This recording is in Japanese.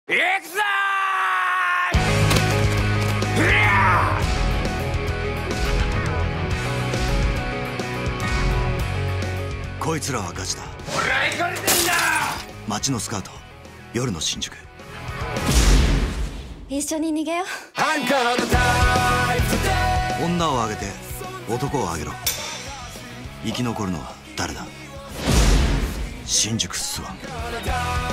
行くぞー。 こいつらはガチだ。 俺は行かれてんだ。 街のスカウト、夜の新宿。 一緒に逃げよう。 女をあげて男をあげろ。生き残るのは誰だ？新宿スワン。